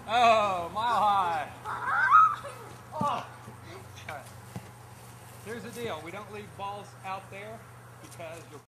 Oh, mile high. Oh. Okay. Here's the deal. We don't leave balls out there because you'll